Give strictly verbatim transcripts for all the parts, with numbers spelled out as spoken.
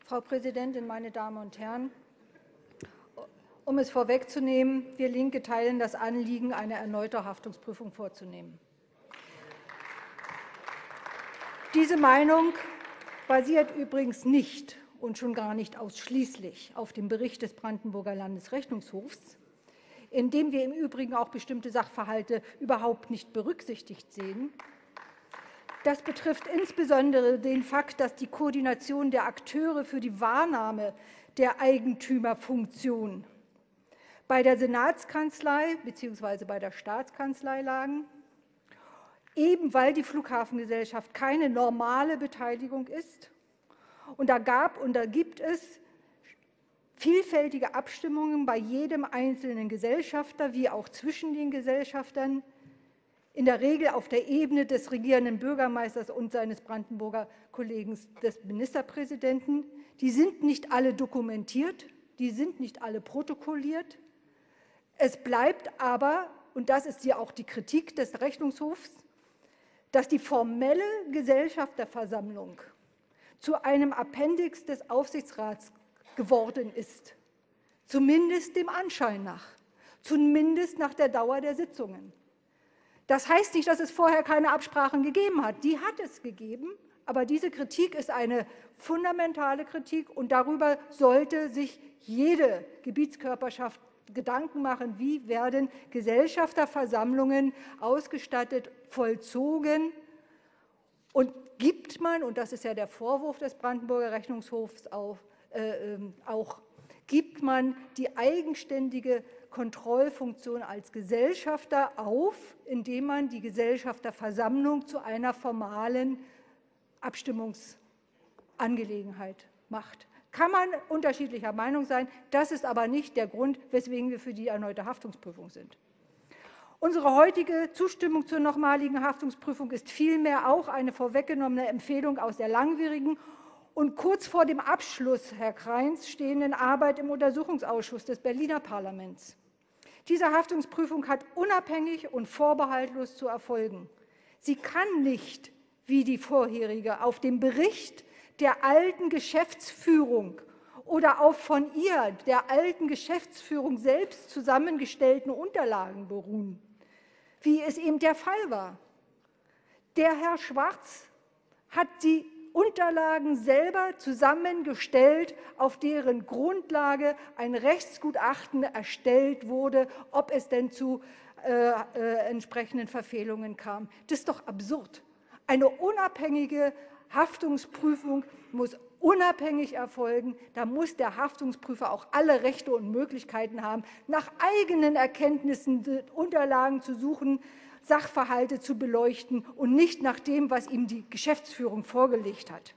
Frau Präsidentin, meine Damen und Herren! Um es vorwegzunehmen, wir Linke teilen das Anliegen, eine erneute Haftungsprüfung vorzunehmen. Diese Meinung basiert übrigens nicht und schon gar nicht ausschließlich auf dem Bericht des Brandenburger Landesrechnungshofs, in dem wir im Übrigen auch bestimmte Sachverhalte überhaupt nicht berücksichtigt sehen. Das betrifft insbesondere den Fakt, dass die Koordination der Akteure für die Wahrnahme der Eigentümerfunktion bei der Senatskanzlei bzw. bei der Staatskanzlei lagen, eben weil die Flughafengesellschaft keine normale Beteiligung ist. Und da gab und da gibt es vielfältige Abstimmungen bei jedem einzelnen Gesellschafter, wie auch zwischen den Gesellschaftern, in der Regel auf der Ebene des regierenden Bürgermeisters und seines Brandenburger Kollegen des Ministerpräsidenten. Die sind nicht alle dokumentiert, die sind nicht alle protokolliert. Es bleibt aber, und das ist ja auch die Kritik des Rechnungshofs, dass die formelle Gesellschafterversammlung zu einem Appendix des Aufsichtsrats geworden ist, zumindest dem Anschein nach, zumindest nach der Dauer der Sitzungen. Das heißt nicht, dass es vorher keine Absprachen gegeben hat. Die hat es gegeben, aber diese Kritik ist eine fundamentale Kritik, und darüber sollte sich jede Gebietskörperschaft Gedanken machen, wie werden Gesellschafterversammlungen ausgestattet, vollzogen, und gibt man, und das ist ja der Vorwurf des Brandenburger Rechnungshofs auch, äh, auch gibt man die eigenständige Kontrollfunktion als Gesellschafter auf, indem man die Gesellschafterversammlung zu einer formalen Abstimmungsangelegenheit macht. Kann man unterschiedlicher Meinung sein, das ist aber nicht der Grund, weswegen wir für die erneute Haftungsprüfung sind. Unsere heutige Zustimmung zur nochmaligen Haftungsprüfung ist vielmehr auch eine vorweggenommene Empfehlung aus der langwierigen und kurz vor dem Abschluss, Herr Kreins, stehenden Arbeit im Untersuchungsausschuss des Berliner Parlaments. Diese Haftungsprüfung hat unabhängig und vorbehaltlos zu erfolgen. Sie kann nicht, wie die vorherige, auf dem Bericht der alten Geschäftsführung oder auf von ihr, der alten Geschäftsführung selbst zusammengestellten Unterlagen beruhen, wie es eben der Fall war. Der Herr Schwarz hat die Unterlagen selber zusammengestellt, auf deren Grundlage ein Rechtsgutachten erstellt wurde, ob es denn zu äh, äh, entsprechenden Verfehlungen kam. Das ist doch absurd. Eine unabhängige Haftungsprüfung muss unabhängig erfolgen. Da muss der Haftungsprüfer auch alle Rechte und Möglichkeiten haben, nach eigenen Erkenntnissen Unterlagen zu suchen, Sachverhalte zu beleuchten und nicht nach dem, was ihm die Geschäftsführung vorgelegt hat.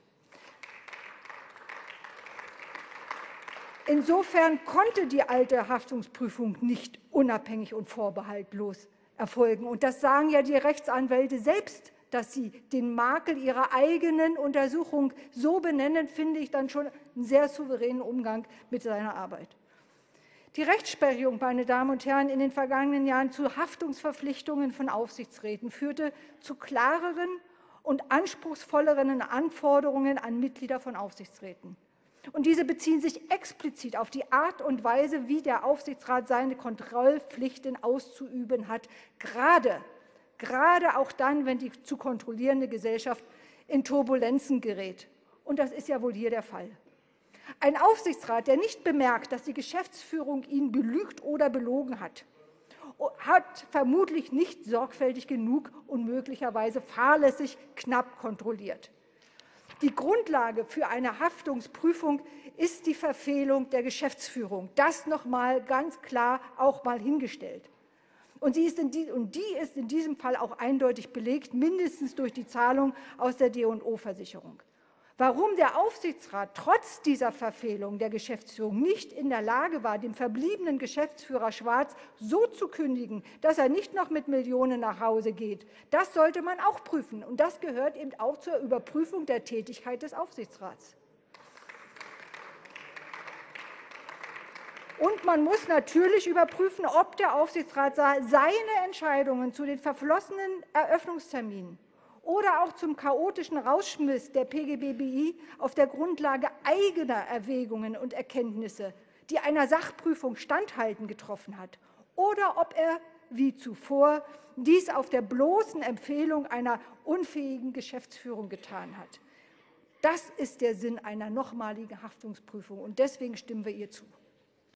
Insofern konnte die alte Haftungsprüfung nicht unabhängig und vorbehaltlos erfolgen. Und das sagen ja die Rechtsanwälte selbst, dass sie den Makel ihrer eigenen Untersuchung so benennen, finde ich dann schon einen sehr souveränen Umgang mit seiner Arbeit. Die Rechtsprechung, meine Damen und Herren, in den vergangenen Jahren zu Haftungsverpflichtungen von Aufsichtsräten führte zu klareren und anspruchsvolleren Anforderungen an Mitglieder von Aufsichtsräten. Und diese beziehen sich explizit auf die Art und Weise, wie der Aufsichtsrat seine Kontrollpflichten auszuüben hat, gerade Gerade auch dann, wenn die zu kontrollierende Gesellschaft in Turbulenzen gerät. Und das ist ja wohl hier der Fall. Ein Aufsichtsrat, der nicht bemerkt, dass die Geschäftsführung ihn belügt oder belogen hat, hat vermutlich nicht sorgfältig genug und möglicherweise fahrlässig knapp kontrolliert. Die Grundlage für eine Haftungsprüfung ist die Verfehlung der Geschäftsführung. Das noch mal ganz klar auch mal hingestellt. Und, sie ist in die, und die ist in diesem Fall auch eindeutig belegt, mindestens durch die Zahlung aus der D und O-Versicherung. Warum der Aufsichtsrat trotz dieser Verfehlung der Geschäftsführung nicht in der Lage war, dem verbliebenen Geschäftsführer Schwarz so zu kündigen, dass er nicht noch mit Millionen nach Hause geht, das sollte man auch prüfen. Und das gehört eben auch zur Überprüfung der Tätigkeit des Aufsichtsrats. Und man muss natürlich überprüfen, ob der Aufsichtsrat seine Entscheidungen zu den verflossenen Eröffnungsterminen oder auch zum chaotischen Rausschmiss der P G B B I auf der Grundlage eigener Erwägungen und Erkenntnisse, die einer Sachprüfung standhalten, getroffen hat, oder ob er, wie zuvor, dies auf der bloßen Empfehlung einer unfähigen Geschäftsführung getan hat. Das ist der Sinn einer nochmaligen Haftungsprüfung, und deswegen stimmen wir ihr zu.